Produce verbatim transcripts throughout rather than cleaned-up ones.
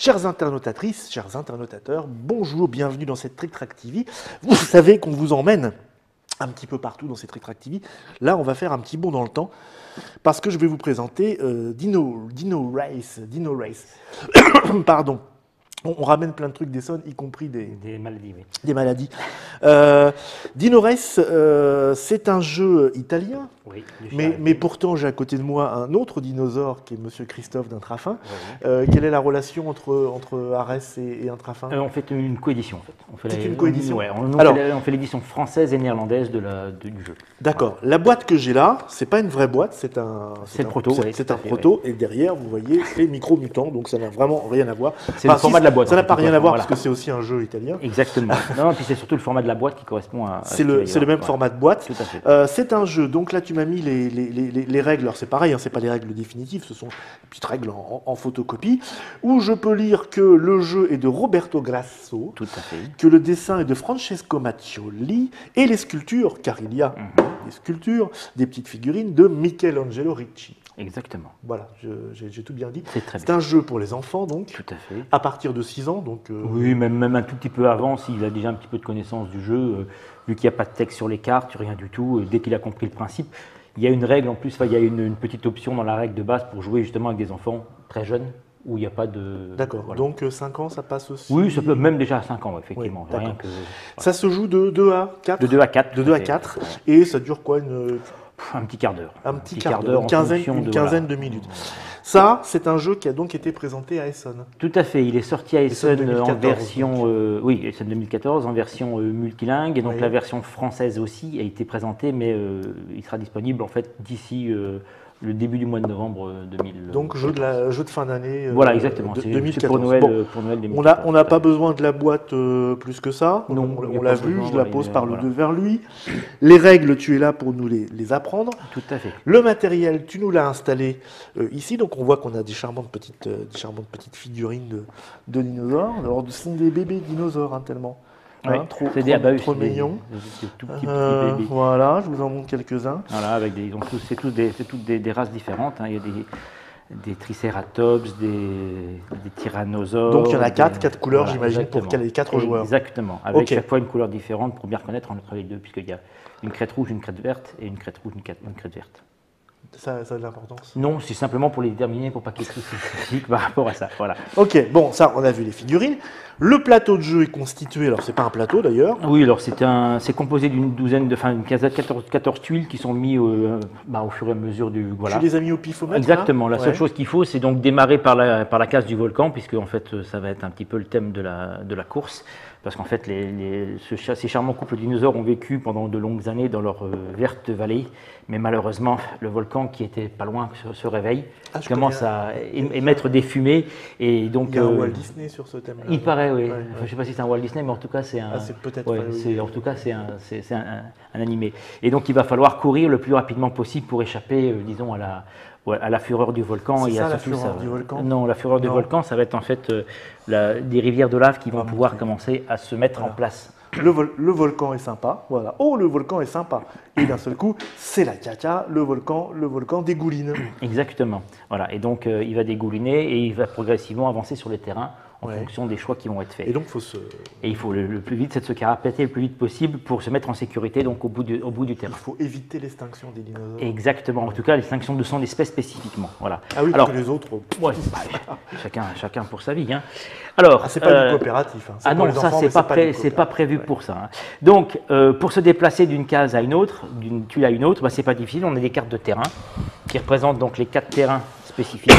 Chères internautatrices, chers internautateurs, bonjour, bienvenue dans cette Trick Track T V. Vous savez qu'on vous emmène un petit peu partout dans cette Trick Track T V. Là, on va faire un petit bond dans le temps parce que je vais vous présenter euh, Dino, Dino Race. Dino Race. Pardon. On, on ramène plein de trucs d'Essonne, y compris des, des maladies. Oui. Des maladies. Euh, Dino Race, euh, c'est un jeu italien, oui, mais, mais pourtant j'ai à côté de moi un autre dinosaure qui est Monsieur Christophe d'Intrafin. Oui. Euh, quelle est la relation entre, entre Arès et, et Intrafin? euh, On fait une coédition en fait. On fait c'est la, une coédition. Ouais, on, on Alors, fait l'édition française et néerlandaise de la, de, du jeu. D'accord. Voilà. La boîte que j'ai là, c'est pas une vraie boîte, c'est un, c'est le un, proto. C'est un proto, oui. Et derrière, vous voyez, c'est Micro Mutant, donc ça n'a vraiment rien à voir. C'est enfin, le format si, de la boîte. Ça n'a pas rien à voir voilà. parce que c'est aussi un jeu italien. Exactement. Non, puis c'est surtout le format de la boîte qui correspond à. C'est le, le même ouais. format de boîte. Tout à fait. Euh, c'est un jeu. Donc là, tu m'as mis les, les, les, les règles. Alors c'est pareil, hein, c'est pas les règles définitives, ce sont des petites règles en, en photocopie. Où je peux lire que le jeu est de Roberto Grasso. Tout à fait. Que le dessin est de Francesco Maccioli et les sculptures, car il y a mm-hmm. des sculptures, des petites figurines de Michelangelo Ricci. Exactement. Voilà, j'ai tout bien dit. C'est un jeu pour les enfants, donc. Tout à fait. À partir de six ans, donc. Euh... Oui, même, même un tout petit peu avant, s'il a déjà un petit peu de connaissance du jeu, euh, vu qu'il n'y a pas de texte sur les cartes, rien du tout, euh, dès qu'il a compris le principe. Il y a une règle en plus, il y a une, une petite option dans la règle de base pour jouer justement avec des enfants très jeunes, où il n'y a pas de... D'accord, voilà. Donc cinq ans, ça passe aussi? Oui, ça peut, même déjà à cinq ans, effectivement. Oui, rien que, voilà. Ça se joue de deux à quatre? De deux à quatre. De deux à quatre, ouais. Et ça dure quoi une... Un petit quart d'heure. Un petit quart d'heure, une quinzaine, une de, quinzaine voilà. de minutes. Ça, c'est un jeu qui a donc été présenté à Essonne. Tout à fait, il est sorti à Essonne en version, euh, oui, Essonne deux mille quatorze, en version euh, multilingue, et donc oui. La version française aussi a été présentée, mais euh, il sera disponible en fait d'ici euh, le début du mois de novembre deux mille quatorze. Donc jeu de, la, jeu de fin d'année. Euh, voilà, exactement. De, deux mille quatorze. Pour Noël, bon, pour Noël deux mille quatorze. On n'a on n'a pas besoin de la boîte euh, plus que ça. Non, on, on l'a vu, besoin, je la voilà, pose est, par voilà. le deux vers lui. Les règles, tu es là pour nous les, les apprendre. Tout à fait. Le matériel, tu nous l'as installé euh, ici, donc on voit qu'on a des charmantes petites, euh, des charmantes petites figurines de, de dinosaures. Alors, ce sont des bébés dinosaures, hein, tellement. Oui, hein, trop, c'est des, trop, bah, trop mignons. Des, des tout petits, euh, petits bébés. Voilà, je vous en montre quelques-uns. Voilà, avec des, donc c'est tous des, toutes des, des races différentes. Hein. Il y a des, des tricératops, des, des tyrannosaures. Donc il y en a quatre, des, quatre couleurs, voilà, j'imagine, pour les quatre joueurs. Exactement, avec okay. chaque fois une couleur différente pour bien reconnaître entre les deux, puisqu'il y a une crête rouge, une crête verte, et une crête rouge, une crête, une crête verte. Ça, ça a de l'importance? Non, c'est simplement pour les déterminer, pour pas qu'il y ait de spécifique par rapport à ça. Voilà. Ok, bon, ça, on a vu les figurines. Le plateau de jeu est constitué, alors c'est pas un plateau d'ailleurs. Oui, alors c'est composé d'une douzaine, de, enfin une quinzaine, quatorze, quatorze tuiles qui sont mises euh, bah, au fur et à mesure du. Voilà. Tu les as mis au pifomètre? Exactement. Là la seule ouais. chose qu'il faut, c'est donc démarrer par la, par la case du volcan, puisque en fait, ça va être un petit peu le thème de la, de la course. Parce qu'en fait, les, les, ce, ces charmants couples de dinosaures ont vécu pendant de longues années dans leur euh, verte vallée, mais malheureusement, le volcan qui était pas loin se, se réveille, ah, commence à émettre des fumées, et donc. Il y a un euh, Walt Disney sur ce thème-là. Il paraît, oui. Ouais, enfin, ouais. Je ne sais pas si c'est un Walt Disney, mais en tout cas, c'est un. Ah, c'est peut-être. Ouais, oui. En tout cas, c'est un, un, un, un animé. Et donc, il va falloir courir le plus rapidement possible pour échapper, euh, disons, à la. à la fureur du volcan. C'est ça, la surtout, fureur ça, du volcan? Non, la fureur non. du volcan, ça va être en fait euh, la, des rivières de lave qui vont ah, pouvoir okay. commencer à se mettre voilà. en place. Le, vol le volcan est sympa, voilà. Oh, le volcan est sympa. Et d'un seul coup, c'est la caca, le volcan, le volcan dégouline. Exactement. Voilà. Et donc, euh, il va dégouliner et il va progressivement avancer sur les terrains en ouais. fonction des choix qui vont être faits. Et donc, faut se... Et il faut le, le plus vite, c'est de se carapater le plus vite possible pour se mettre en sécurité donc au bout du, au bout du terrain. Il faut éviter l'extinction des dinosaures. Exactement. En tout cas, l'extinction de son espèce spécifiquement. Voilà. Ah oui, alors que les autres... Ouais, bah, chacun, chacun pour sa vie. Hein. Alors, ah, c'est pas euh, du coopératif. Hein. Ah non, ça, c'est pas, pas, pas prévu ouais. pour ça. Hein. Donc, euh, pour se déplacer d'une case à une autre, d'une tuile à une autre, bah, c'est pas difficile. On a des cartes de terrain qui représentent donc les quatre terrains spécifiques.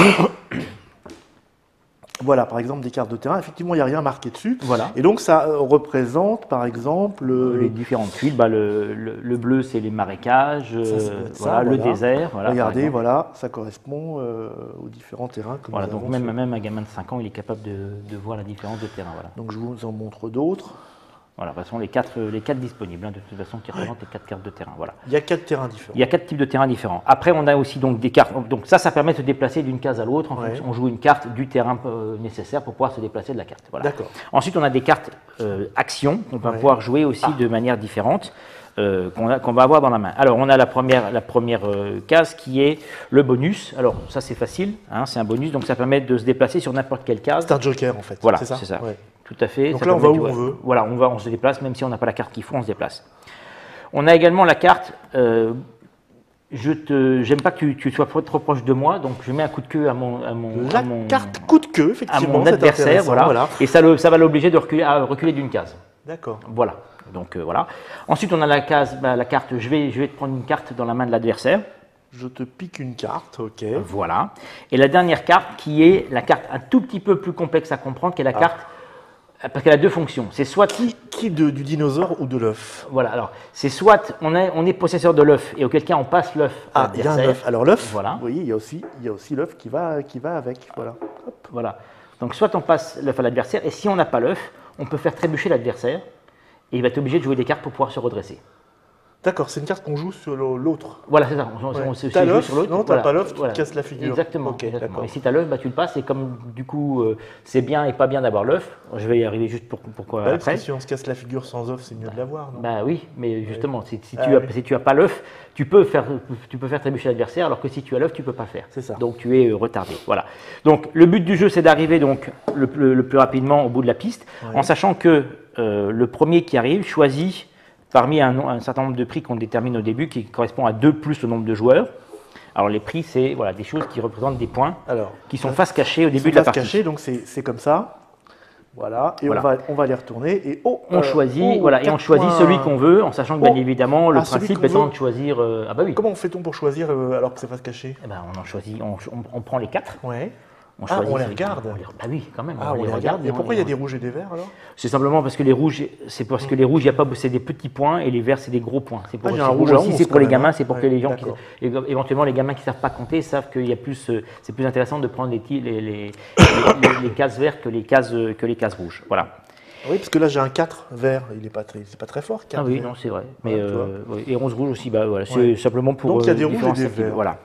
Voilà, par exemple, des cartes de terrain. Effectivement, il n'y a rien marqué dessus. Voilà. Et donc, ça représente, par exemple... Euh, les différentes tuiles. Bah, le, le, le bleu, c'est les marécages. Ça, euh, voilà, ça, le voilà. désert. Voilà, regardez, voilà, ça correspond euh, aux différents terrains que voilà, nous donc avons. Même, sur... même un gamin de cinq ans, il est capable de, de voir la différence de terrain. Voilà. Donc, je vous en montre d'autres. Voilà, de toute façon, les quatre, les quatre disponibles, hein, de toute façon, qui représentent les quatre cartes de terrain. Voilà. Il y a quatre terrains différents. Il y a quatre types de terrains différents. Après, on a aussi donc des cartes. Donc ça, ça permet de se déplacer d'une case à l'autre. Ouais. On joue une carte du terrain euh, nécessaire pour pouvoir se déplacer de la carte. Voilà. D'accord. Ensuite, on a des cartes euh, actions qu'on va ouais. pouvoir jouer aussi ah. de manière différente. euh, qu'on qu'on va avoir dans la main. Alors, on a la première, la première euh, case qui est le bonus. Alors, ça, c'est facile, hein, c'est un bonus, donc ça permet de se déplacer sur n'importe quelle case. C'est un joker, en fait. Voilà, c'est ça, c'est ça. Ouais. Tout à fait. Donc Ça là, on permet va où de- on veut. Voilà, on va, on se déplace, même si on n'a pas la carte qu'il faut, on se déplace. On a également la carte. Euh, je te, j'aime pas que tu, tu sois trop proche de moi, donc je mets un coup de queue à mon, à mon, La à mon, carte coup de queue, à effectivement. mon c'est adversaire, intéressant, voilà. voilà. Et ça, le, ça va l'obliger de reculer, à reculer d'une case. D'accord. Voilà. Donc euh, voilà. Ensuite, on a la case, bah, la carte. Je vais, je vais te prendre une carte dans la main de l'adversaire. Je te pique une carte, ok. Voilà. Et la dernière carte, qui est la carte un tout petit peu plus complexe à comprendre, qui est la Ah. carte, parce qu'elle a deux fonctions. C'est soit Qui, qui de- du dinosaure ou de l'œuf? Voilà, alors c'est soit on est, on est possesseur de l'œuf et auquel cas on passe l'œuf à Ah, il y a un l'adversaire. œuf. Alors l'œuf, Voilà. vous voyez, il y a aussi, il y a aussi l'œuf qui va, qui va avec. Voilà. Hop. Voilà. Donc soit on passe l'œuf à l'adversaire et si on n'a pas l'œuf, on peut faire trébucher l'adversaire et il va être obligé de jouer des cartes pour pouvoir se redresser. D'accord, c'est une carte qu'on joue sur le- l'autre. Voilà, c'est ça. On, on- Ouais. on se T'as joue l'œuf, sur l'autre. non, t'as Voilà. pas l'œuf, tu te Voilà. casses la figure. Exactement. Ok, exactement. d'accord. Et si tu as l'œuf, bah, tu le passes et comme du coup euh, c'est bien et pas bien d'avoir l'œuf, je vais y arriver juste pour pourquoi Bah, parce après. que si on se casse la figure sans œuf, c'est mieux de l'avoir, non? Bah oui, mais justement, si, si Ah tu as, oui. si tu as pas l'œuf, tu peux faire, tu peux faire trébucher l'adversaire, alors que si tu as l'œuf, tu peux pas le faire. C'est ça. Donc tu es euh, retardé. Voilà. Donc le but du jeu, c'est d'arriver donc le, le- le plus rapidement au bout de la piste, Ouais. en sachant que euh, le premier qui arrive choisit parmi un, no- un certain nombre de prix qu'on détermine au début, qui correspond à deux plus le nombre de joueurs. Alors les prix, c'est voilà des choses qui représentent des points, Alors, qui sont face cachée au ils début sont de la face partie. cachée, donc c'est c'est comme ça. Voilà, et Voilà. On, va, on va les retourner. Et oh, On euh, choisit, oh, voilà, et on quatre choisit points. celui qu'on veut, en sachant que bien Oh. évidemment le Ah, celui principe qu'on étant veut. de choisir. euh, ah bah oui. Comment fait-on pour choisir euh, alors que c'est face cachée? Eh ben, on en choisit, on, on- on prend les quatre. Ouais. On Ah, choisit on les celui- regarde. on les- Bah oui, quand même. Ah, on, les regarde. Et pourquoi il y a des rouges et des verts alors? C'est simplement parce que les rouges, c'est parce que les rouges, il y a pas, c'est des petits points et les verts, c'est des gros points. C'est pour, Ah, il y a c'est un pour rouge à aussi, onze c'est pour quand les même, gamins, hein. c'est pour que Ouais, les gens qui, d'accord. é- éventuellement les gamins qui savent pas compter savent qu'il y a plus, euh, c'est plus intéressant de prendre les, ti- les, les, les- les- les cases vertes que les cases euh, que les cases rouges. Voilà. Oui, parce que là j'ai un quatre vert. Il est pas très, c'est pas très fort. quatre Ah oui, vert. non, c'est vrai. Mais Voilà, tu euh, ouais, et onze rouges aussi, bah voilà, c'est Ouais. simplement pour. Donc, il y a euh, des rouges et différencier des un petit peu, verts. Voilà.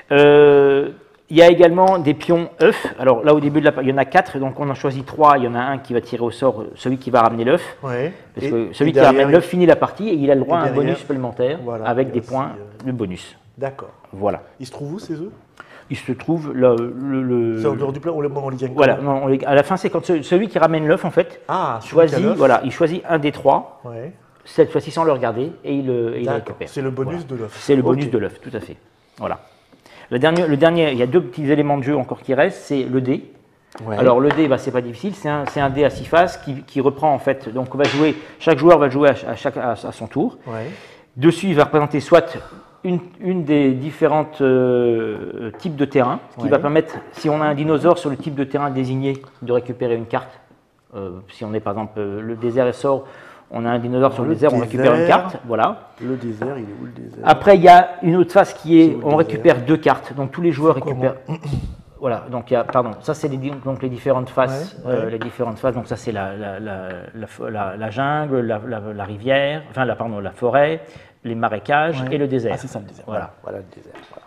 Euh, Il y a également des pions œufs. Alors là, au début de la, il y en a quatre, donc on en choisit trois. Il y en a un qui va tirer au sort euh, celui qui va ramener l'œuf. Ouais. Parce Et- que celui et qui derrière, ramène l'œuf finit la partie et il a le droit et à un derrière, bonus supplémentaire voilà, avec il y a des aussi, points euh, de bonus. D'accord. Voilà. Il se trouve où ces œufs? Il se trouve le. le- le- C'est en dehors du plat. On les, on les gagne. Voilà. comment Non, on les- à la fin, c'est quand ce- celui qui ramène l'œuf en fait Ah, celui qui a choisit. l'œuf. Voilà, il choisit un des trois. Ouais. Cette fois-ci sans le regarder et il, le- et il le D'accord. récupère. C'est le bonus Voilà. de l'œuf. C'est le bonus Ok. de l'œuf, tout à fait. Voilà. Le dernier, le dernier, il y a deux petits éléments de jeu encore qui restent, c'est le dé. Ouais. Alors le dé, bah, c'est pas difficile, c'est un, c'est un dé à six faces qui, qui reprend en fait. Donc on va jouer, chaque joueur va jouer à, ch- à chaque, à, à son tour. Ouais. Dessus, il va représenter soit une, une des différentes euh, types de terrains, ce qui Ouais. va permettre, si on a un dinosaure sur le type de terrain désigné, de récupérer une carte. Euh, si on est par exemple euh, le désert et sort, on a un dinosaure sur le, Le désert, on récupère une désert. carte. Voilà. Le désert, il est où le désert? Après, il y a une autre phase qui est, C'est où le on désert récupère deux cartes. Donc tous les joueurs C'est récupèrent. Voilà. Donc il y a, pardon, ça c'est les, di- donc les différentes faces, Ouais, euh, ouais. les différentes phases. Donc ça c'est la, la, la, la, la- la jungle, la, la, la rivière, enfin la pardon, la forêt, les marécages Ouais. et le désert. Ah, c'est ça le désert. Voilà. Voilà le désert. Voilà.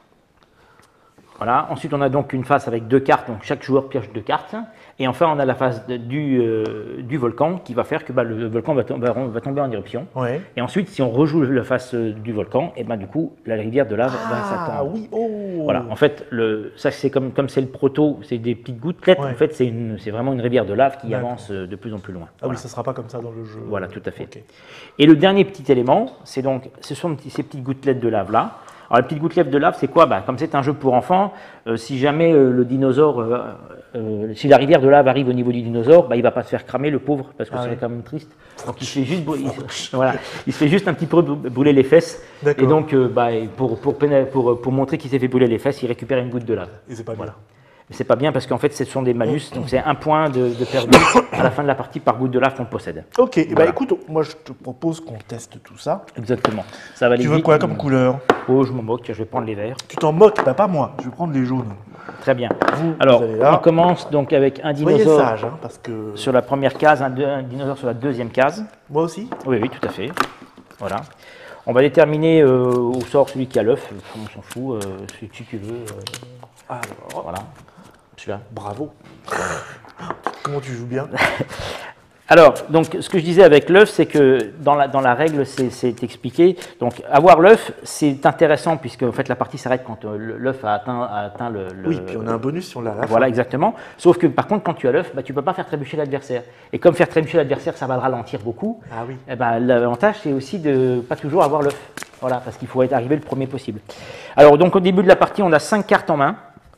Voilà. Ensuite, on a donc une phase avec deux cartes, donc chaque joueur pioche deux cartes. Et enfin, on a la phase de- du, euh, du volcan qui va faire que bah, le volcan va, tom- va- va tomber en éruption. Ouais. Et ensuite, si on rejoue la phase euh, du volcan, et ben du coup, la rivière de lave va Ah s'attendre. oui, oh. Voilà. En fait, le, ça c'est comme comme c'est le proto, c'est des petites gouttelettes. Ouais. En fait, c'est une- c'est vraiment une rivière de lave qui D'accord. avance euh, de plus en plus loin. Ah Voilà. oui, ça sera pas comme ça dans le jeu. Voilà, tout à fait. Ok. Et le dernier petit élément, c'est donc, ce sont ces petites gouttelettes de lave là. Alors, les petites gouttelettes de lave, c'est quoi? Bah, comme c'est un jeu pour enfants, euh, si jamais euh, le dinosaure, euh, euh, si la rivière de lave arrive au niveau du dinosaure, bah, il va pas se faire cramer le pauvre, parce que Ah c'est ouais. quand même triste. Donc il se fait juste, brû- il, voilà, il se fait juste un petit peu brûler les fesses. D'accord. Et donc, euh, bah, pour, pour, pénè- pour, pour montrer qu'il s'est fait brûler les fesses, il récupère une goutte de lave. Et c'est pas Voilà. bien. Mais c'est pas bien parce qu'en fait, ce sont des malus, donc c'est un point de, de perdu à la fin de la partie par goutte de lave qu'on possède. Ok, et bah Voilà. écoute, moi je te propose qu'on teste tout ça. Exactement. Ça va aller Tu veux vite. quoi comme couleur? Oh, je m'en moque, je vais prendre les verts. Tu t'en moques? Bah pas moi, je vais prendre les jaunes. Très bien. Vous, Alors, vous allez là. on commence donc avec un Soyez dinosaure sage, hein, parce que... sur la première case, un, deux- un dinosaure sur la deuxième case. Moi aussi? Oui, oui, tout à fait. Voilà. On va déterminer euh, au sort celui qui a l'œuf. On s'en fout, euh, si, si tu veux. euh, Alors, voilà. Celui-là. bravo. Comment tu joues bien? Alors, donc, ce que je disais avec l'œuf, c'est que dans la, dans la règle, c'est expliqué. Donc, avoir l'œuf, c'est intéressant puisque en fait, la partie s'arrête quand euh, l'œuf a atteint, a atteint le, le. Oui, puis on a un bonus si on l'a à la fin. Voilà, exactement. Sauf que par contre, quand tu as l'œuf, bah, tu ne peux pas faire trébucher l'adversaire. Et comme faire trébucher l'adversaire, ça va le ralentir beaucoup. Ah oui. Eh ben, l'avantage, c'est aussi de ne pas toujours avoir l'œuf. Voilà, parce qu'il faut être arrivé le premier possible. Alors, donc, au début de la partie, on a cinq cartes en main,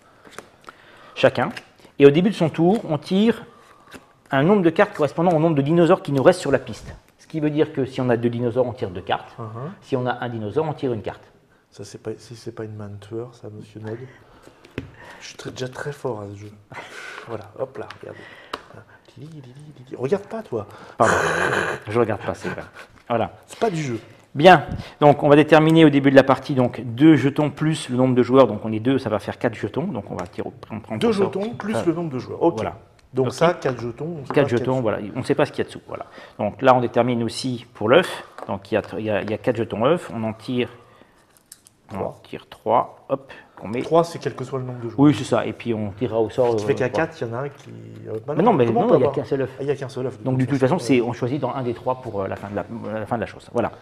chacun. Et au début de son tour, on tire un nombre de cartes correspondant au nombre de dinosaures qui nous restent sur la piste. Ce qui veut dire que si on a deux dinosaures, on tire deux cartes. Uh-huh. Si on a un dinosaure, on tire une carte. Ça, c'est pas, si c'est pas une main de tueur, ça, monsieur Nod. Je suis très, déjà très fort à ce jeu. Voilà, hop là, regarde. Regarde pas, toi. Pardon, je regarde pas, c'est vrai. Voilà. C'est pas du jeu. Bien, donc on va déterminer au début de la partie donc deux jetons plus le nombre de joueurs. Donc on est deux, ça va faire quatre jetons. Donc on va tirer. On prend deux jetons plus ah. le nombre de joueurs. Ok. Voilà. Donc okay. Ça, quatre jetons. quatre jetons, voilà. On ne sait pas ce qu'il y a dessous. Voilà. Donc là, on détermine aussi pour l'œuf. Donc il y, a, il, y a, il y a quatre jetons œufs. On en tire. On en tire trois. Hop. On met... trois, c'est quel que soit le nombre de joueurs. Oui, c'est ça. Et puis on tirera au sort. Ce qui fait qu'à quatre, il y en a un qui. Euh, bah, mais non, mais non, il n'y a qu'un seul œuf. Ah, il n'y a qu'un seul œuf. Donc de toute façon, c'est on choisit dans un des trois pour la fin de la, la, fin de la chose. Voilà.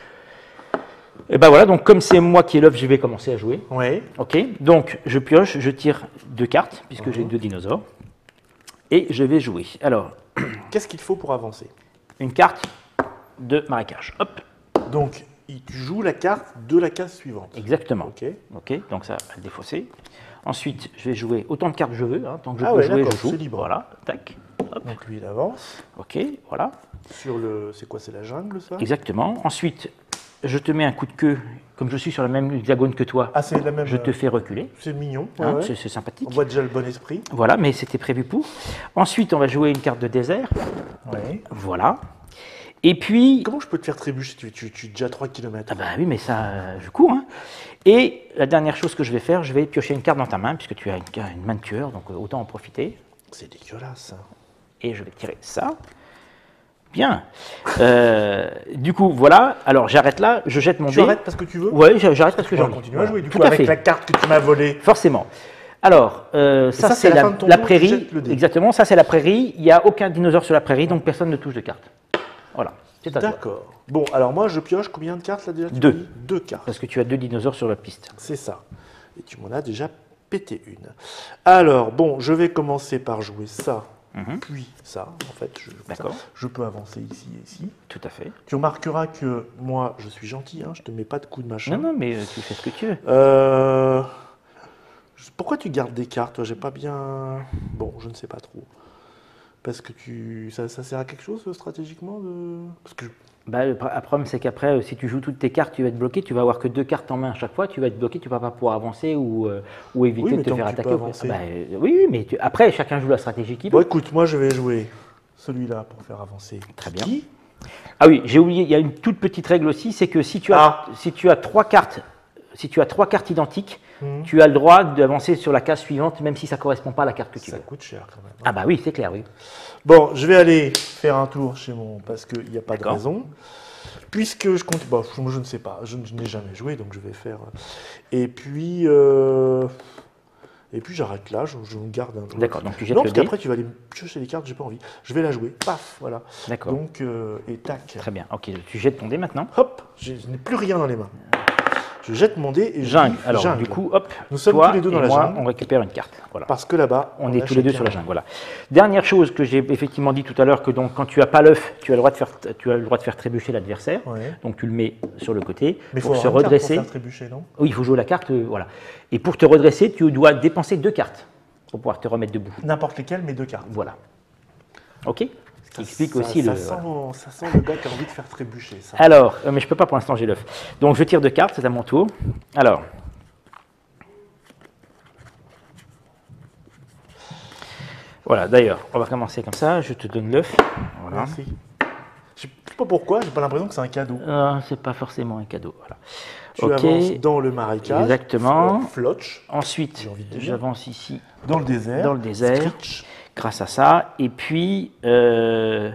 Et ben voilà, donc comme c'est moi qui ai l'œuf, je vais commencer à jouer. Oui. Ok, donc je pioche, je tire deux cartes, puisque uh-huh. j'ai deux dinosaures. Et je vais jouer. Alors. Qu'est-ce qu'il faut pour avancer? Une carte de marécage. Hop. Donc, tu joues la carte de la case suivante. Exactement. Ok. Ok, donc ça va le défausser. Ensuite, je vais jouer autant de cartes que je veux. Hein, tant que je ah peux ouais, jouer, je joue. C'est libre. Voilà, tac. Hop. Donc lui, il avance. Ok, voilà. Sur le. C'est quoi? C'est la jungle, ça? Exactement. Ensuite, je te mets un coup de queue, comme je suis sur la même hexagone que toi, ah, c'est la même, je te fais reculer. C'est mignon, ouais, hein, ouais. c'est sympathique. On voit déjà le bon esprit. Voilà, mais c'était prévu pour. Ensuite, on va jouer une carte de désert. Ouais. Voilà. Et puis... Comment je peux te faire trébucher? Tu, tu, tu es déjà à trois kilomètres. Ah bah oui, mais ça, euh, je cours. Hein. Et la dernière chose que je vais faire, je vais piocher une carte dans ta main, puisque tu as une, une main de tueur, donc autant en profiter. C'est dégueulasse, ça. Et je vais tirer ça. Bien. Euh, du coup, voilà. Alors, j'arrête là. Je jette mon dé. Tu arrêtes parce que tu veux? Oui, j'arrête parce que j'ai envie. On va continuer à jouer, du Tout coup, à avec fait. la carte que tu m'as volée. Forcément. Alors, euh, ça, ça c'est la, la, la prairie. Exactement, ça, c'est la prairie. Il n'y a aucun dinosaure sur la prairie, donc personne ne touche de carte. Voilà. D'accord. Bon, alors moi, je pioche combien de cartes là déjà? Deux. Deux cartes. Parce que tu as deux dinosaures sur la piste. C'est ça. Et tu m'en as déjà pété une. Alors, bon, je vais commencer par jouer ça. Mmh. Puis ça, en fait, je, ça, je peux avancer ici et ici. Tout à fait. Tu remarqueras que moi, je suis gentil, hein, je te mets pas de coups de machin. Non, non, mais tu fais ce que tu veux. Euh, pourquoi tu gardes des cartes? J'ai pas bien... Bon, je ne sais pas trop. Parce que tu... ça, ça sert à quelque chose stratégiquement de... Parce que... Bah, le problème, c'est qu'après, si tu joues toutes tes cartes, tu vas être bloqué. Tu vas avoir que deux cartes en main à chaque fois. Tu vas être bloqué. Tu ne vas pas pouvoir avancer ou, euh, ou éviter oui, de te faire attaquer. Bah, euh, oui, oui, mais tu... après, chacun joue la stratégie qu'il veut. Bon, écoute, moi, je vais jouer celui-là pour faire avancer. Très bien. Qui ah oui, j'ai oublié. Il y a une toute petite règle aussi, c'est que si tu as, ah. si tu as trois cartes, si tu as trois cartes identiques, mmh. tu as le droit d'avancer sur la case suivante, même si ça ne correspond pas à la carte que tu ça veux. Ça coûte cher quand même. Ah bah oui, c'est clair, oui. Bon, je vais aller faire un tour chez mon... Parce qu'il n'y a pas de raison. Puisque je compte... Bon, je ne sais pas, je, je n'ai jamais joué, donc je vais faire... Et puis... Euh... Et puis j'arrête là, je, je me garde un... D'accord, donc tu jettes non, le parce qu'après tu vas aller piocher les cartes, j'ai pas envie. Je vais la jouer, paf, voilà. D'accord. Donc, euh, et tac. Très bien, ok, tu jettes ton dé maintenant. Hop, je n'ai plus rien dans les mains. Je jette mon dé et je jungle. dis Alors jungle. Du coup, hop, nous sommes toi tous les deux dans et la moi, jungle. On récupère une carte. Voilà. Parce que là-bas, on, on est tous les deux sur la jungle. Voilà. Dernière chose que j'ai effectivement dit tout à l'heure, que donc quand tu as pas l'œuf, tu as le droit de faire, tu as le droit de faire trébucher l'adversaire. Ouais. Donc tu le mets sur le côté. Mais pour faut se redresser. Pour faire trébucher, non? Oui, il faut jouer la carte, euh, voilà. Et pour te redresser, tu dois dépenser deux cartes pour pouvoir te remettre debout. N'importe lesquelles, mais deux cartes. Voilà. Ok. Qui explique ça, aussi ça le. Sent, voilà. Ça sent le gars qui a envie de faire trébucher. Ça. Alors, euh, mais je peux pas pour l'instant, j'ai l'œuf. Donc je tire deux cartes, c'est à mon tour. Alors. Voilà, d'ailleurs, on va commencer comme ça. Je te donne l'œuf. Voilà. Merci. Je ne sais pas pourquoi, j'ai pas l'impression que c'est un cadeau. Non, c'est pas forcément un cadeau. Voilà. Tu okay. avances dans le marécage. Exactement. Flotch. Ensuite, j'avance ici. Dans le désert. Dans le désert. Scritch. Grâce à ça. Et puis, euh,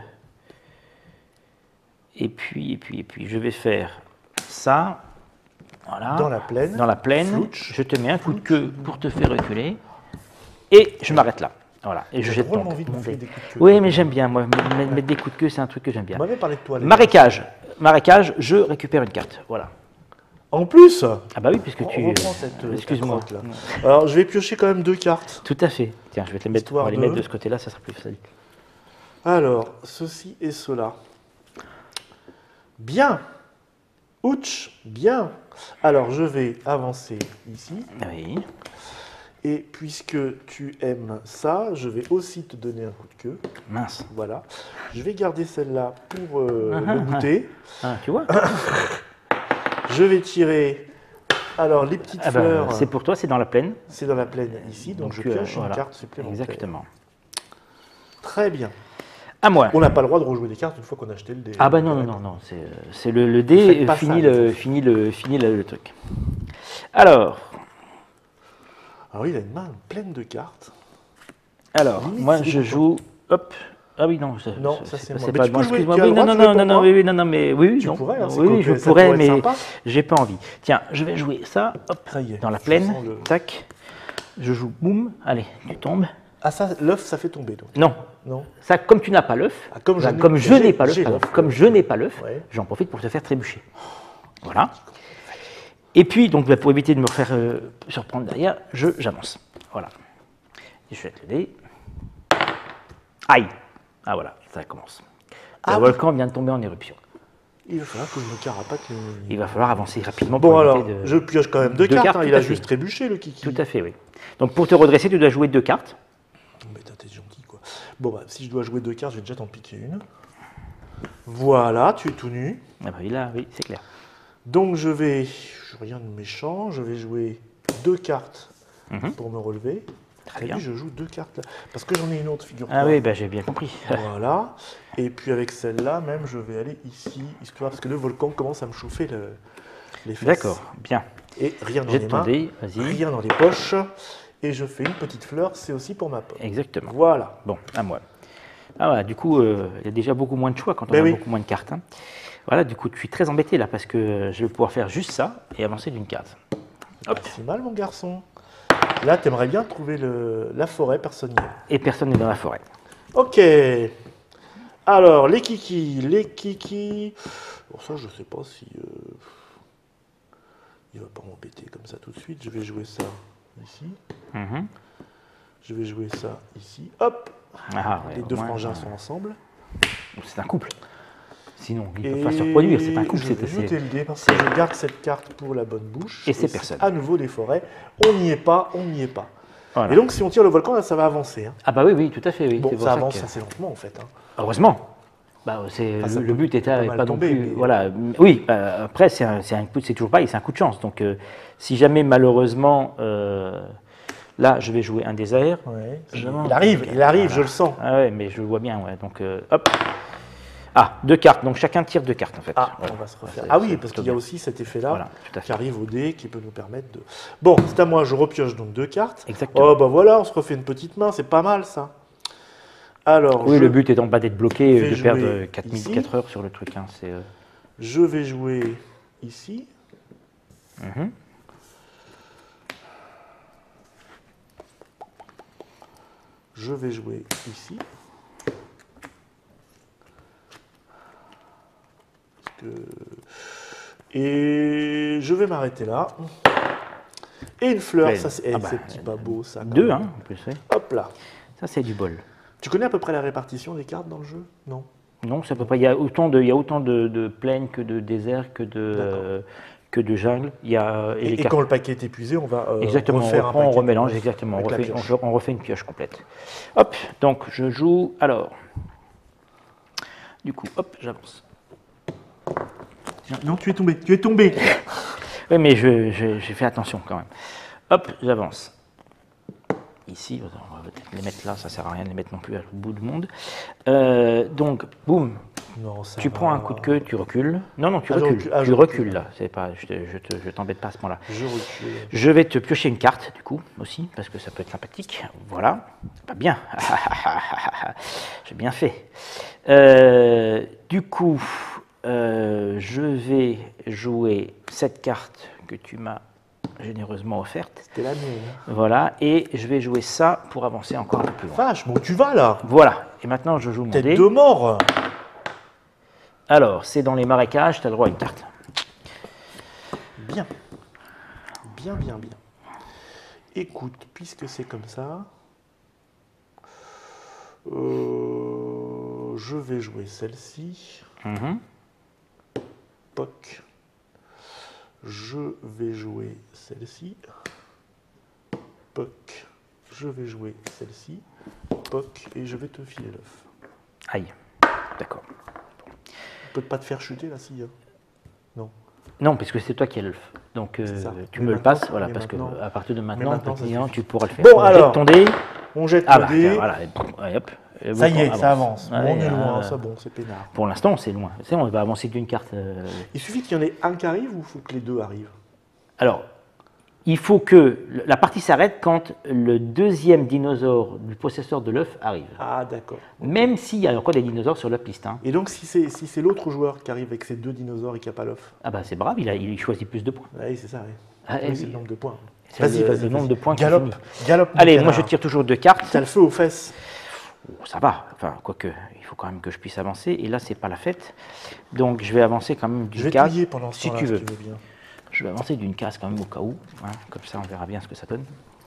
et puis, et puis, et puis, je vais faire ça. Voilà. Dans la plaine. Dans la plaine. Flouch. Je te mets un coup de queue pour te faire reculer. Et je m'arrête là. Voilà, et je J'ai jette drôlement donc envie de mon bouffer dé. des coups de queue. Oui, mais j'aime bien, moi, mettre mettre des coups de queue, c'est un truc que j'aime bien. On m'avait parlé de toi. les Marécage, marécage, je récupère une carte, voilà. gars. En plus, Ah bah oui, puisque on tu... reprend cette euh, Excuse-moi. carotte, là. Alors, je vais piocher quand même deux cartes. Tout à fait. Tiens, je vais te les mettre, Histoire on va les de- mettre de ce côté-là, ça sera plus facile. Alors, ceci et cela. Bien. Ouch, bien. Alors, je vais avancer ici. Oui. Et puisque tu aimes ça, je vais aussi te donner un coup de queue. Mince. Voilà. Je vais garder celle-là pour euh, Ah, le ah, goûter. Ah, tu vois Je vais tirer. Alors, les petites Ah bah, fleurs, c'est pour toi, c'est dans la plaine. c'est dans la plaine ici. Donc, Donc, je euh, pioche voilà. une carte supplémentaire. Exactement. Très bien. À moi. On n'a pas le droit de rejouer des cartes une fois qu'on a acheté le dé. Ah bah non, non, non, non, c'est c'est le, le Vous dé, faites pas fini ça, le, les fini le, fini le, le truc. Alors, Alors, il a une main pleine de cartes. alors, Limite, moi c'est je des joue, hop, ah oui non, ça- Non, ça- ça, c'est pas- moi. c'est Mais pas tu bon, peux jouer, excuse-moi. tu as Oui, le non, droit non, de jouer non, non, pour non, moi. oui, oui, non, non, mais oui, oui, Tu non. pourrais, hein, Non, c'est oui, cool, oui, je ça pourrais, pourrait être mais sympa. j'ai pas envie. Tiens, je vais jouer ça, hop, Ça y est, dans la je plaine, sens le- tac, je joue, boum, allez, tu tombes. Ah, ça, l'œuf, ça fait tomber, donc. Non, Non. ça, comme tu n'as pas l'œuf, Ah, comme je enfin, n'ai- comme je j'ai- n'ai pas l'œuf, j'ai pardon, l'œuf, comme ouais. je n'ai pas l'œuf, Ouais. j'en profite pour te faire trébucher. Voilà. Et puis, donc, bah, pour éviter de me faire euh, surprendre derrière, je j'avance. Voilà. Et je jette le dé. Aïe. Ah voilà, ça commence. Ah le oui. volcan vient de tomber en éruption. Il va falloir que je me carapate les... Il va falloir avancer rapidement Bon, pour alors, éviter de... je pioche quand même deux, Deux cartes, cartes, hein, tout il a à fait. juste trébuché, le kiki. Tout à fait, oui. Donc, pour te redresser, tu dois jouer deux cartes. Mais t'es gentil, quoi. Bon, bah, si je dois jouer deux cartes, je vais déjà t'en piquer une. Voilà, tu es tout nu. Ah bah oui, là, oui, c'est clair. Donc, je vais... Je rien de méchant, je vais jouer deux cartes Mhm. pour me relever. Très T'as bien. vu, je joue deux cartes là. Parce que j'en ai une autre, figure-toi. Ah oui, bah, j'ai bien compris. Voilà. Et puis avec celle-là, même, je vais aller ici, histoire, parce que le volcan commence à me chauffer le- les fesses. D'accord, bien. Et rien dans Jette les ton mains, dé, vas-y. rien dans les poches. Et je fais une petite fleur, c'est aussi pour ma pomme. Exactement. Voilà. Bon, à moi. Ah voilà, du coup, euh, il y a déjà beaucoup moins de choix quand on Ben a oui. beaucoup moins de cartes. hein. Voilà, du coup, je suis très embêté là parce que je vais pouvoir faire juste ça et avancer d'une carte. Hop. Pas si mal, mon garçon. Là, t'aimerais bien trouver le, la forêt, personne n'y est. Et personne n'est dans la forêt. Ok. Alors, les kikis, les kikis. Bon, ça, je sais pas si... euh, Il va pas m'embêter comme ça tout de suite. Je vais jouer ça ici. Mhm. Je vais jouer ça ici. Hop. Ah, ouais, Les au deux moins, frangins euh, sont ensemble. C'est un couple. Sinon, ils ne Et peuvent pas se reproduire. C'est un couple. je c'est- vais c'est- jeter le dé parce que je garde cette carte pour la bonne bouche. Et c'est personne. À nouveau des forêts. On n'y est pas, on n'y est pas. Voilà. Et donc, si on tire le volcan, là, ça va avancer. hein. Ah bah oui, oui, tout à fait. Oui. Bon, C'est pour ça ça avance que- assez lentement, en fait. hein. Heureusement. Bah, c'est, Ah, ça le, le peut but était pas pas, mal non tomber, plus. mais- Voilà. Oui, bah, après, c'est, un, c'est, un coup- c'est toujours pareil, c'est un coup de chance. Donc, euh, si jamais, malheureusement, euh, là, je vais jouer un désert. Ouais. Je Il monte. arrive, il arrive, Voilà. je le sens. Ah ouais, mais je le vois bien, ouais. Donc, euh, hop. Ah, deux cartes. Donc, chacun tire deux cartes, en fait. Ah, Voilà. on va se refaire. C'est- Ah oui, c'est parce plutôt qu'il y a bien. aussi cet effet-là Voilà, tout à qui fait. arrive au dé qui peut nous permettre de... Bon, c'est à moi, je repioche donc deux cartes. Exactement. Oh, bah voilà, on se refait une petite main, c'est pas mal, ça. Alors, Oui, je, le but étant pas d'être bloqué, vais de jouer perdre quatre ici. minutes, quatre heures sur le truc. Hein. C'est, euh, je vais jouer ici. mhm. Je vais jouer ici. Parce que- Et je vais m'arrêter là. Et une fleur, Ouais. ça c'est eh, Ah bah, c'est petit pas beau ça. quand Deux, même. hein, en plus. Ouais. Hop là. Ça, c'est du bol. Tu connais à peu près la répartition des cartes dans le jeu? Non. Non, c'est à peu près. Il y a autant de, il y a autant de, de plaines que de déserts que de, D'accord. euh, que de jungle. Il y a et Et, les et cartes- quand le paquet est épuisé, on va euh, exactement. On refaire reprend, un on paquet remélange neuf exactement. On avec la refait, pioche. on, on refait une pioche complète. Hop. Donc je joue. Alors. Du coup, hop, j'avance. Non, tu es tombé, tu es tombé. Oui, mais je- je- j'ai fait attention quand même. Hop, j'avance. Ici, on va peut-être les mettre là, ça sert à rien de les mettre non plus à l'autre bout du monde. Euh, donc, boum, Non, ça tu va. prends un coup de queue, tu recules. Non, non, tu Ah, je recules. recule. Ah, tu je recules recule. là. C'est pas, je, te- je te- je t'embête pas à ce moment-là. Je recule. Je vais te piocher une carte, du coup, aussi, parce que ça peut être sympathique. Voilà. Pas bien. J'ai bien fait. Euh, du coup, euh, je vais jouer cette carte que tu m'as généreusement offerte. C'était la mienne. Voilà, et je vais jouer ça pour avancer encore un peu plus loin. Vache, bon, tu vas là. Voilà, et maintenant je joue mon Tête dé. de mort. Alors, c'est dans les marécages, tu as le droit à une carte. Bien. Bien, bien, bien. Écoute, puisque c'est comme ça, euh, je vais jouer celle-ci. Mhm. Poc. Je vais jouer celle-ci. Poc. Je vais jouer celle-ci. Poc. Et je vais te filer l'œuf. Aïe, d'accord. Je peux pas te faire chuter là, si. Hein. Non. Non, puisque c'est toi qui as l'œuf. Donc, euh, ça. tu Mais me le maintenant- passes, voilà, mais parce que maintenant- à partir de maintenant, maintenant, ça petit client, suffit. tu pourras le faire. Bon, Donc, alors. jette ton dé. On jette Ah le bah, dé. tiens, voilà. Et hop, le Ça y volcan est, ça avance. Ouais, Bon, on est loin, euh, ça bon, c'est peinard. Pour l'instant, c'est loin. C'est bon, on va avancer d'une carte. euh. Il suffit qu'il y en ait un qui arrive ou il faut que les deux arrivent? Alors, il faut que la partie s'arrête quand le deuxième dinosaure du possesseur de l'œuf arrive. Ah, d'accord. Même s'il y a encore des dinosaures sur l'œuf piste. Hein. Et donc, si c'est si c'est l'autre joueur qui arrive avec ses deux dinosaures et qui n'a pas l'œuf? Ah bah c'est brave, il, a, il choisit plus de points. Oui, c'est ça, oui. Ah, Oui, et- c'est le nombre de points. C'est Vas-y, le- vas-y. le nombre vas-y. de points qui Galope, finit. galope. mon Allez, moi je canard. tire toujours deux cartes. T'as le feu aux fesses. Oh, ça va, enfin, quoique, il faut quand même que je puisse avancer. Et là, c'est pas la fête. Donc, je vais avancer quand même Je d'une vais case. trier pendant ce si temps-là, tu veux. si tu veux bien. Je vais avancer d'une case quand même au cas où. Hein, comme ça, on verra bien ce que ça donne.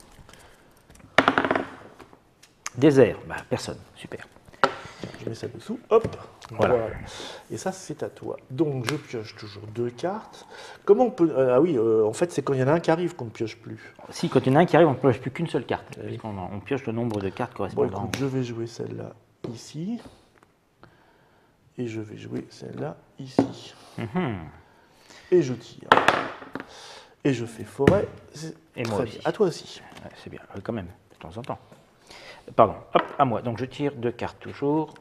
Désert, bah, personne, super. Je mets ça dessous, hop, Voilà. voilà. Et ça, c'est à toi. Donc, je pioche toujours deux cartes. Comment on peut... euh, ah oui, euh, en fait, c'est quand il y en a un qui arrive qu'on ne pioche plus. Si, quand il y en a un qui arrive, on ne pioche plus qu'une seule carte. Puisqu'on en- on pioche le nombre de cartes Bon, correspondant. écoute, je vais jouer celle-là ici. Et je vais jouer celle-là ici. Mhm. Et je tire. Et je fais forêt. C'est Et moi très aussi. bien. À toi aussi. Ouais, c'est bien, oui, quand même, de temps en temps. Pardon, hop, à moi. Donc, je tire deux cartes toujours.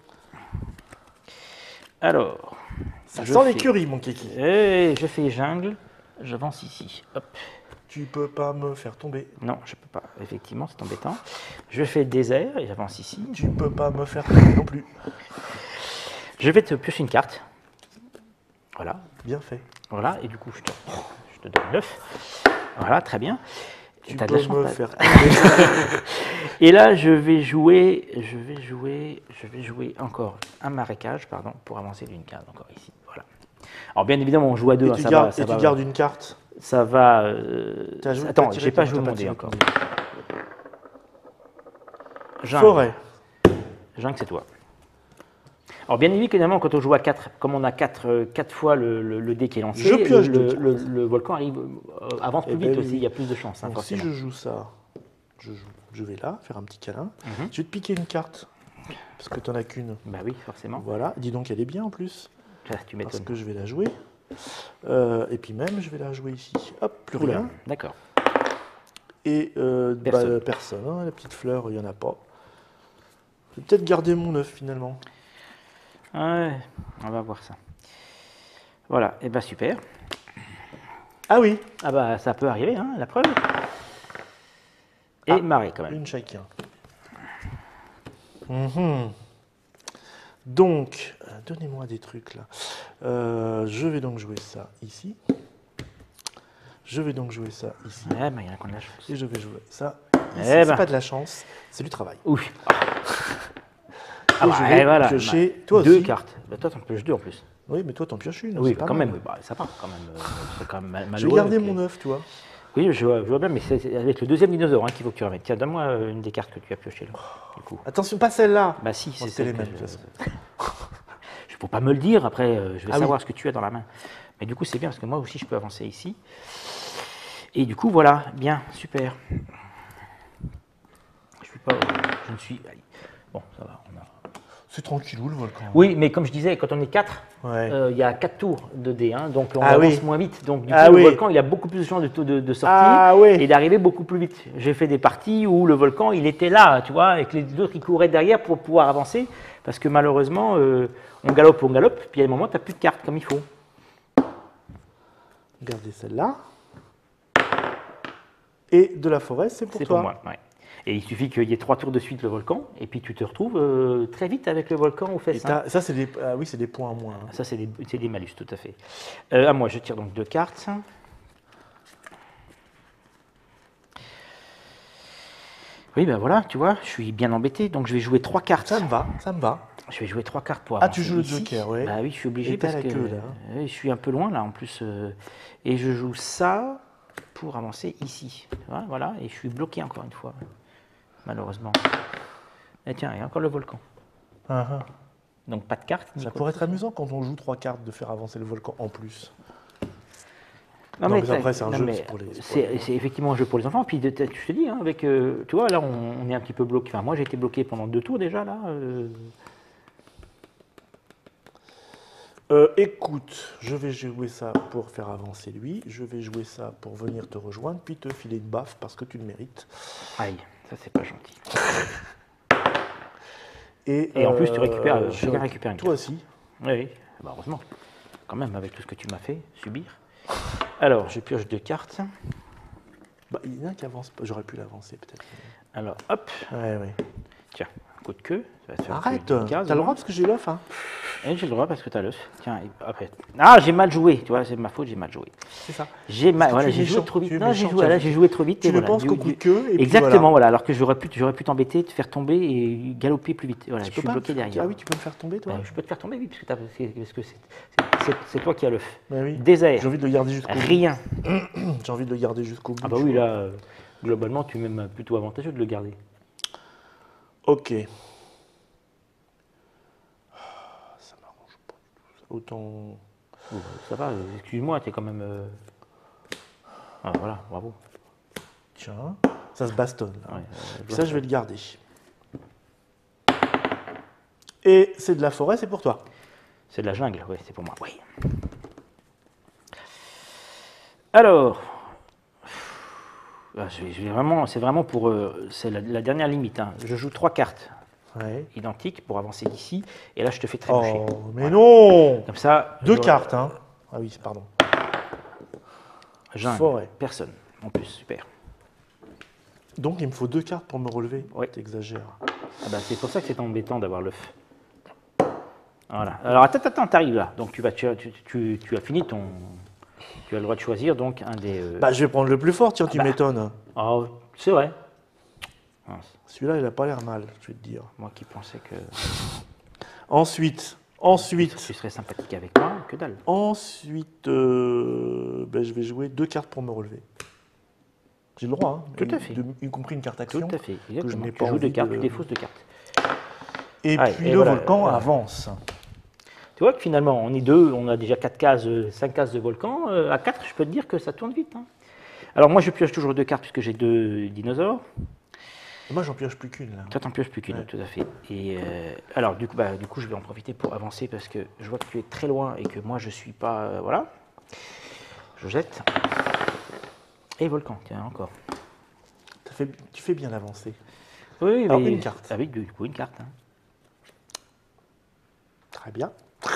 Alors, Ça je sent fais- l'écurie, mon kiki. Et je fais jungle, j'avance ici. Hop. Tu peux pas me faire tomber. Non, je peux pas. Effectivement, c'est embêtant. Je fais désert et j'avance ici. Tu peux pas me faire tomber non plus. Je vais te piocher une carte. Voilà, Bien fait. voilà. Et du coup, je te, je te donne neuf. Voilà, très bien. Tu T'as de peux la chance, me t'as- faire tomber. Et là, je vais jouer, je vais jouer, je vais jouer encore un marécage, pardon, pour avancer d'une case encore ici. Voilà. Alors bien évidemment, on joue à deux. Et hein, tu ça gardes, va, ça et tu va, gardes une carte. ça va. euh, T'as joué- Attends, t'as tiré j'ai pas ton- joué t'as mon pas dé tiré encore. ton dé. Jungle. Forêt. Jungle, c'est toi. Alors bien évidemment, quand on joue à quatre, comme on a quatre fois le, le- le dé qui est lancé, Je pioche le, deux le- cartes. le- le volcan arrive, euh, avance plus Eh ben vite oui. aussi, il y a plus de chance. Hein, Donc, si forcément. je joue ça, je, joue- je vais là, faire un petit câlin. Mhm. Je vais te piquer une carte. Parce que tu n'en as qu'une. Bah oui, forcément. Voilà. Dis donc, elle est bien en plus. Ah, tu Parce m'étonnes. que je vais la jouer. Euh, et puis même, je vais la jouer ici. Hop, plus Oula, rien. d'accord. Et euh, bah, Personne. euh, personne. hein, la petite fleur, il n'y en a pas. Je vais peut-être garder mon œuf finalement. Ouais, on va voir ça. Voilà, et bah super. Ah oui, Ah bah ça peut arriver, hein, la preuve. Et Ah. marée quand même. une chacun. Mhm. Donc, euh, donnez-moi des trucs là. Euh, je vais donc jouer ça ici. Je vais donc jouer ça ici. Ouais, bah il y en a qui ont de la chance. Et je vais jouer ça ici. Eh C'est ben. pas de la chance, c'est du travail. Oui. Et bah, je vais et voilà. piocher, Bah, toi deux aussi. cartes. Bah, toi, t'en pioches deux en plus. Oui, mais toi, t'en pioches une. Oui, c'est pas quand mal. même, oui, bah, ça part quand même. euh, c'est quand même mal- Je malheureux. vais garder et puis- mon œuf, toi. Oui, je vois, je vois bien, mais c'est c'est avec le deuxième dinosaure hein, qu'il faut que tu remettes. Tiens, donne-moi euh, une des cartes que tu as piochées là. Du coup. Attention, pas celle-là. Bah si, Oh, c'est c'est celle les que mêmes, je- de toute façon. Je ne peux pas me le dire, après euh, je vais Ah savoir ce que tu as dans la main. Mais du coup, c'est bien parce que moi aussi, je peux avancer ici. Et du coup, voilà, bien, super. Je suis pas, je ne suis. Bon, ça va. On a... C'est tranquillou le volcan. Oui, mais comme je disais, quand on est quatre, Ouais. euh, il y a quatre tours de dés, hein, donc on Ah avance oui. moins vite. Donc du coup, Ah le oui. volcan, il a beaucoup plus de chances de, de, de sortir Ah oui. et d'arriver beaucoup plus vite. J'ai fait des parties où le volcan, il était là, tu vois, et que les autres, ils couraient derrière pour pouvoir avancer, parce que malheureusement, euh, on galope, on galope, puis à un moment, tu n'as plus de cartes comme il faut. Regardez celle-là. Et de la forêt, c'est pour C'est toi. pour moi, ouais. Et il suffit qu'il y ait trois tours de suite le volcan, et puis tu te retrouves euh, très vite avec le volcan aux Et fesses. hein. t'as- ça, c'est des, ah oui, c'est des points en moins. hein. Ça, c'est des, c'est des malus, tout à fait. Euh, à moi, je tire donc deux cartes. Oui, ben voilà, tu vois, je suis bien embêté, donc je vais jouer trois cartes. Ça me va, ça me va. Je vais jouer trois cartes pour Ah, avancer tu joues le ici. joker, ouais. Bah oui, je suis obligé Et t'as parce la que queue, là. euh, je suis un peu loin là en plus. euh, et je joue ça pour avancer ici. Tu vois, voilà, et je suis bloqué encore une fois, malheureusement. Et tiens, il y a encore le volcan. Ah, ah. Donc pas de carte. ni Ça quoi pourrait que être ce soit. amusant quand on joue trois cartes de faire avancer le volcan en plus. Non, Non, mais, mais t'as- après, c'est un non, jeu, mais c'est pour les- c'est pour c'est les- c'est effectivement un jeu pour les enfants. Puis de- t'as- je te dis, hein, avec, euh, tu vois, là, on, on est un petit peu bloqué. Enfin, moi, j'ai été bloqué pendant deux tours déjà là. euh. Euh, écoute, je vais jouer ça pour faire avancer lui. Je vais jouer ça pour venir te rejoindre, puis te filer une baffe parce que tu le mérites. Aïe, ça c'est pas gentil. Et, Et en plus, tu euh, récupères, euh, je chacun récupère une Toi carte. aussi. Oui, oui. Bah, heureusement. Quand même, avec tout ce que tu m'as fait subir. Alors, je pioche deux cartes. Bah, il y en a un qui avance pas. J'aurais pu l'avancer peut-être. Alors, hop, Ouais, ouais. tiens, coup de queue. Ça va te faire Arrête, plus de t'as cases, le au droit moins. parce que j'ai l'offre. Hein. Et j'ai le droit parce que t'as l'œuf. Tiens, et après. Ah, j'ai mal joué, tu vois, c'est ma faute, j'ai mal joué. C'est ça. J'ai mal, que voilà, tu es j'ai joué méchant, trop vite. tu es Non, j'ai méchant, joué, tu as- là, j'ai joué trop vite. Tu et ne voilà, penses du- qu'au du- coup de queue. Et puis Exactement, voilà. voilà. Alors que j'aurais pu, j'aurais pu t'embêter, te faire tomber et galoper plus vite. Voilà, Tu je peux suis pas bloqué me- derrière. Ah oui, tu peux me faire tomber, toi. Euh, je peux te faire tomber, oui, parce que t'as- c'est parce que c'est- c'est- c'est toi qui as l'œuf. Bah oui. Désert, J'ai envie de le garder jusqu'au bout. rien. J'ai envie de le garder jusqu'au bout. Ah bah tu oui, vois. là, euh, globalement, tu es même plutôt avantageux de le garder. Ok. Ça m'arrange pas du tout. ça. Autant. Oh, bah, ça va, euh, excuse-moi, t'es quand même... euh, Ah voilà, bravo. Tiens, ça se bastonne. Là. Ouais, euh, Puis ça, je vais le garder. Et c'est de la forêt, c'est pour toi. C'est de la jungle, oui, c'est pour moi. Oui. Alors, ah, je vais, je vais vraiment, c'est vraiment pour, euh, c'est la, la dernière limite. Hein. Je joue trois cartes Ouais. identiques pour avancer d'ici, et là je te fais trébucher. Oh, mais non. Comme ça. Deux j'aurai- cartes, hein. Ah oui, pardon. Jungle, Forêt. personne. En plus, super. Donc il me faut deux cartes pour me relever. Oui. T'exagères. Ah bah, c'est pour ça que c'est embêtant d'avoir l'œuf. Voilà. Alors attends, attends, t'arrives là. Donc tu vas, tu, tu, tu, tu as fini ton, tu as le droit de choisir donc un des. euh, Bah, je vais prendre le plus fort, tiens, tu bah. m'étonnes. Oh, c'est vrai. Mince, Celui-là, il a pas l'air mal, je vais te dire. moi qui pensais que Ensuite, ensuite, tu serais sympathique avec moi, que dalle. ensuite, euh, ben, je vais jouer deux cartes pour me relever. J'ai le droit, hein. Tout à fait. De- y compris une carte action. Tout à fait. Exactement. n'ai Tu pas joues deux envie cartes, de- tu défausses deux cartes. Et Ouais, puis et le voilà, volcan voilà. avance. Tu vois que finalement, on est deux, on a déjà quatre cases, euh, cinq cases de volcan. Euh, à quatre, je peux te dire que ça tourne vite. Hein. Alors moi, je pioche toujours deux cartes puisque j'ai deux dinosaures. Et moi, j'en pioche plus qu'une là. Toi, t'en pioches plus qu'une, Ouais. tout à fait. Et euh, alors, du coup, bah, du coup, je vais en profiter pour avancer parce que je vois que tu es très loin et que moi, je suis pas. euh, voilà. Je jette. Et volcan, tiens, encore. T'as fait- tu fais bien avancer. Oui, Alors, mais une carte. avec du coup une carte. Hein. Très bien.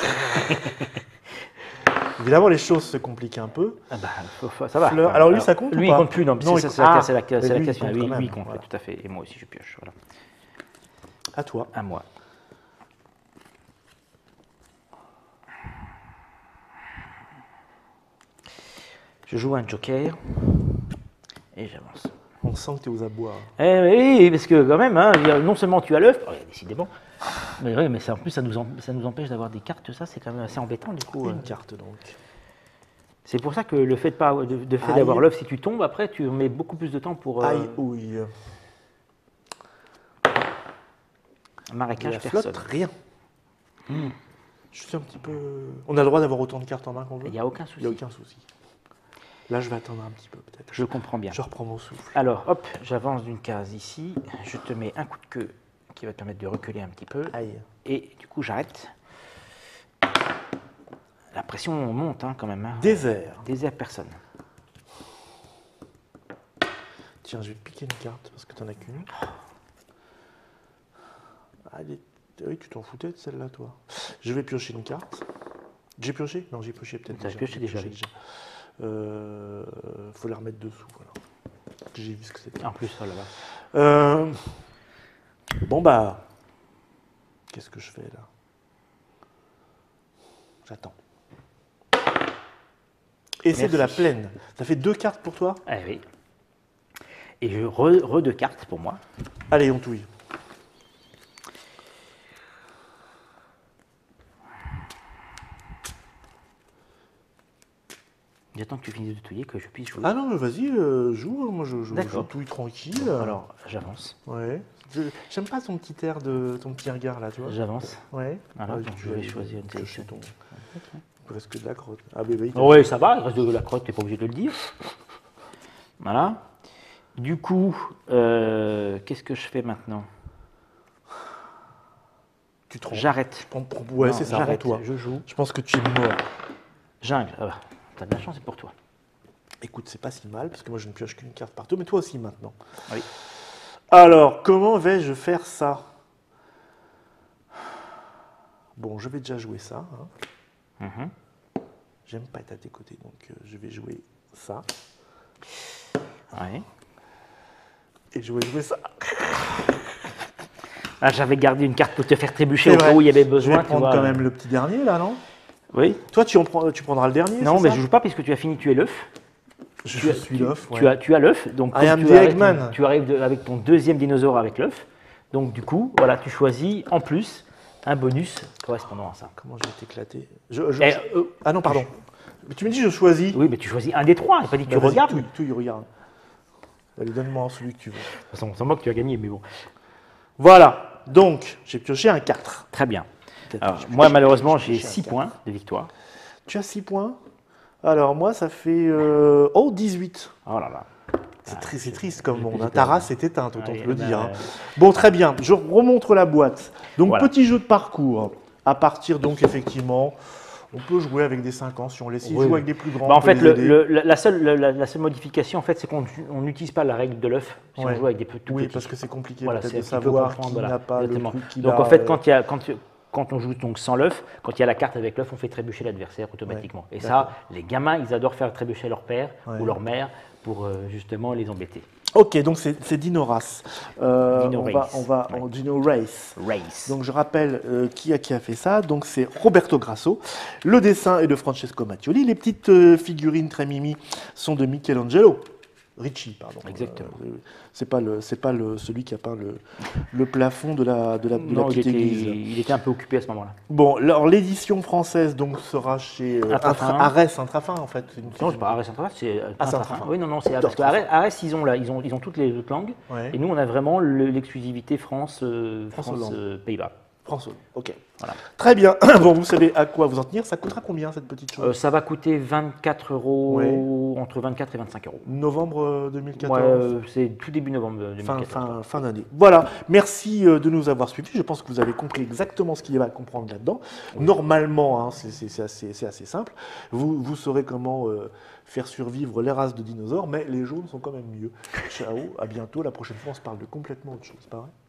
Évidemment, les choses se compliquent un peu. Ah bah, faut- faut- ça va. Fleur. Voilà. Alors, lui, ça compte ou Lui, pas il compte plus, non. Non, c'est il ça, compte- c'est la, Ah, case- c'est la, case- mais c'est la lui, il question. compte Oui, quand lui, même, il compte, voilà. tout à fait. Et moi aussi, je pioche. Voilà. À toi. À moi. Je joue un joker et j'avance. On sent que tu es aux abois. Eh oui, parce que quand même, hein, je veux dire, non seulement tu as l'œuf, oh, décidément, mais oui, mais ça, en plus ça nous, em- ça nous empêche d'avoir des cartes, ça c'est quand même assez embêtant du coup. euh. Une carte donc. C'est pour ça que le fait de pas, de, de fait Aïe. d'avoir l'œuf, si tu tombes, après tu mets beaucoup plus de temps pour euh, Aïe, ouille. marécage La personne. flotte, rien. Je suis un petit peu. On a le droit d'avoir autant de cartes en main qu'on veut. Il n'y a aucun Il n'y a souci. aucun souci. Là, je vais attendre un petit peu peut-être. Je comprends bien. Je reprends mon souffle. Alors, hop, j'avance d'une case ici, je te mets un coup de queue qui va te permettre de reculer un petit peu, Aïe. et du coup j'arrête. La pression monte hein, quand même. Hein. Désert. Désert personne. Tiens, je vais te piquer une carte parce que tu n'en as qu'une. Allez. Oui, tu t'en foutais de celle-là, toi. Je vais piocher une carte. J'ai pioché? Non, j'ai pioché peut-être T'as déjà. pioché J'ai déjà, oui. Euh, faut la remettre dessous, voilà. J'ai vu ce que c'était. En plus, oh là là. Euh, bon, bah. Qu'est-ce que je fais là? J'attends. Et c'est Merci. de la plaine. Ça fait deux cartes pour toi? Ah oui. Et je re, re deux cartes pour moi. Allez, on touille. J'attends que tu finisses de touiller, que je puisse jouer. Ah non, mais vas-y, euh, joue. Moi, je, je, je D'accord. touille tranquille. Bon, alors, j'avance. Ouais. Je- J'aime pas ton petit air de ton petit regard là, tu vois. J'avance. Ouais. Voilà, Ouais, donc tu je vais vas- choisir une piocher sélection. ton. Il reste que de la crotte. Ah, ben oui. Oui, ça va, il reste de la crotte, tu n'es pas obligé de le dire. Voilà. Du coup, euh, qu'est-ce que je fais maintenant? Tu te rends. J'arrête. Prends- prends- Ouais, Non, c'est ça, j'arrête, toi. je joue. Je pense que tu es mort. Jungle. Ah bah, t'as de la chance, c'est pour toi. Écoute, c'est pas si mal, parce que moi je ne pioche qu'une carte partout, mais toi aussi maintenant. Oui. Alors, comment vais-je faire ça? Bon, je vais déjà jouer ça. Hein. Mhm. J'aime pas être à tes côtés, donc euh, je vais jouer ça. Ouais. Et je vais jouer ça. Ah, j'avais gardé une carte pour te faire trébucher C'est au cas vrai. où il y avait Je besoin. vais tu prendre vois. quand même le petit dernier là, non? Oui. Toi, tu, en prends, tu prendras le dernier? Non, c'est mais ça je joue pas puisque tu as fini de tuer l'œuf. Je Tu as- suis tu- l'œuf. Tu as, tu as l'œuf, donc I comme am tu the arrives, Eggman. ton- tu arrives de- avec ton deuxième dinosaure avec l'œuf. Donc du coup, voilà, tu choisis en plus un bonus correspondant à ça. Comment je vais t'éclater? Je- je- Et, je- euh, Ah non, pardon. Mais tu me dis, je choisis. oui, mais tu choisis un des trois. Il pas dit que Bah, tu vas-y, regardes. touille, touille, regarde. Allez, donne-moi celui que tu veux. De toute façon, c'est moi que tu as gagné, mais bon. Voilà. Donc, j'ai pioché un quatre. Très bien. Alors, J'ai moi, pioché- malheureusement, j'ai j'ai pioché un six quatre. points de victoire. Tu as six points. Alors, moi, ça fait. euh, Oh, dix-huit. Oh là là. C'est tri- c'est triste comme j'ai monde. plus hein. de Ta peur. race est éteinte, autant Ouais, te le bah, dire. hein. ouais. Bon, très bien. Je remontre la boîte. Donc, Voilà. petit jeu de parcours. À partir, donc, effectivement, on peut jouer avec des cinq ans si on laisse. Si Oui. joue avec des plus grands. Bah, on en peut fait, les le- aider. le- la, la seule, la, la seule modification, en fait, c'est qu'on on n'utilise pas la règle de l'œuf si Ouais. on joue avec des pe- tout Oui, petits. parce que c'est compliqué Voilà, peut-être c'est de un petit peu savoir comprendre, qui voilà, n'a pas exactement. le truc qu'il Donc a, en fait, euh, quand, il y a, quand, tu- quand on joue donc sans l'œuf, quand il y a la carte avec l'œuf, on fait trébucher l'adversaire automatiquement. Et d'accord. ça, les gamins, ils adorent faire trébucher leur père Ouais. ou leur mère pour euh, justement les embêter. Ok, donc c'est c'est Dino Race. Euh, Dino on va, Race. on va, on- Dino Race. Race. Donc je rappelle euh, qui, a, qui a fait ça. Donc c'est Roberto Grasso. Le dessin est de Francesco Mattioli. Les petites euh, figurines très mimi sont de Michelangelo. Ricci, pardon. Exactement. Euh, c'est pas le, c'est pas le, celui qui a peint le, le plafond de la, de la, de la Non, il petite était, église. il était un peu occupé à ce moment-là. Bon, alors l'édition française donc sera chez euh, Intrafin. Intra- Arès Intrafin en fait. C'est une- Non, c'est pas Arès Intrafin, c'est euh, Ah, c'est Intrafin. Intrafin. Oui, non, non, c'est parce que Arès, Arès, ils ont là, ils ont, ils ont toutes les autres langues. Ouais. Et nous, on a vraiment le- l'exclusivité France, euh, France, France-Hollande. euh, Pays-Bas. François. Ok. Voilà. Très bien. Bon, vous savez à quoi vous en tenir. Ça coûtera combien cette petite chose? Euh, ça va coûter vingt-quatre euros, Ouais. entre vingt-quatre et vingt-cinq euros. Novembre euh, deux mille quatorze. Ouais, euh, c'est tout début novembre deux mille Fin, quatorze. fin, fin d'année. Voilà, merci euh, de nous avoir suivis. Je pense que vous avez compris exactement ce qu'il y a à comprendre là-dedans. Normalement, hein, c'est c'est- c'est assez, c'est assez simple. Vous, vous saurez comment euh, faire survivre les races de dinosaures, mais les jaunes sont quand même mieux. Ciao, à bientôt. La prochaine fois, on se parle de complètement autre chose, pas vrai?